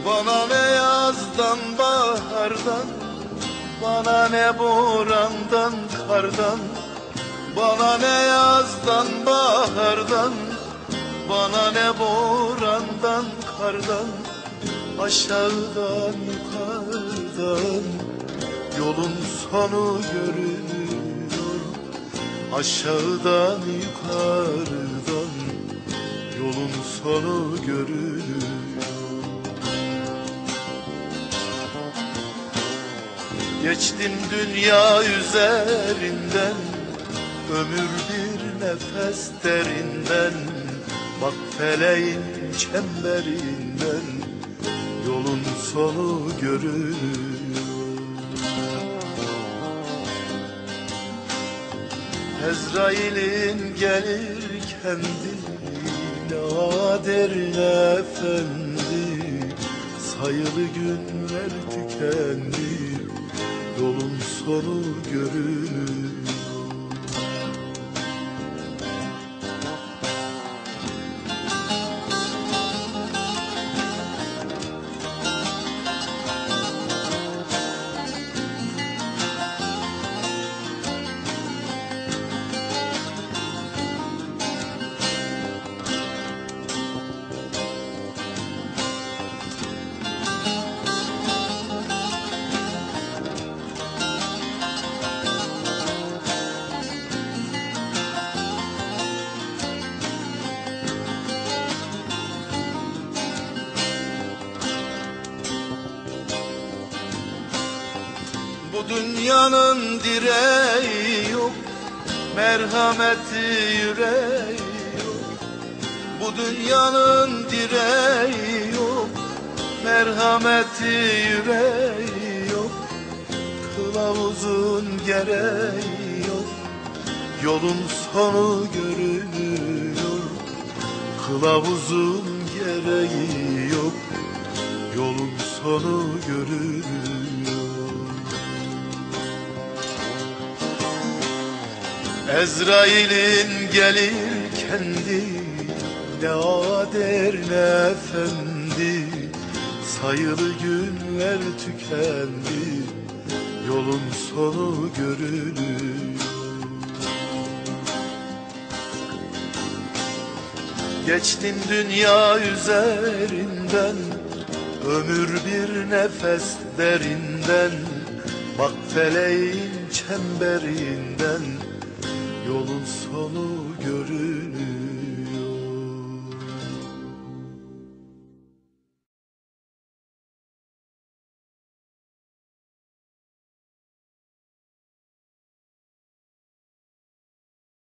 Bana ne yazdan bahardan, bana ne borandan kardan. Bana ne yazdan bahardan, bana ne borandan kardan. Aşağıdan yukarıdan yolun sonu görünüyor. Aşağıdan yukarıdan yolun sonu görünüyor. Geçtim dünya üzerinden, ömür bir nefes derinden. Bak feleğin çemberinden yolun sonu görünüyor. Ezrail'in gelir kendine, aderin efendi. Sayılı günler tükendi, yolun sonu görünüyor. Bu dünyanın direği yok, merhameti yüreği yok. Bu dünyanın direği yok, merhameti yüreği yok. Kılavuzun gereği yok, yolun sonu görünüyor. Kılavuzun gereği yok, yolun sonu görünüyor. Ezrail'in gelir kendi, ne ader ne efendi. Sayılı günler tükendi, yolun sonu görünüyor. Geçtin dünya üzerinden, ömür bir nefes derinden. Bak feleğin çemberinden yolun sonu gör.